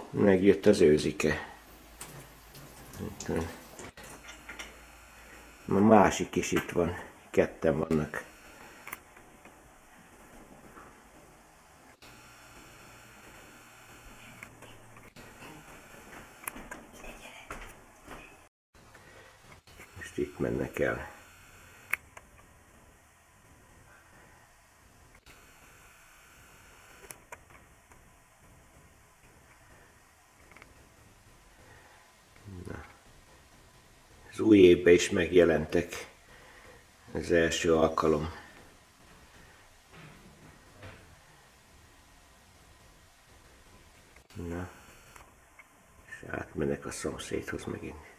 Megjött az őzike. A másik is itt van. Ketten vannak. Most itt mennek el. Az új évben is megjelentek, az első alkalom. Na, és átmenek a szomszédhoz megint.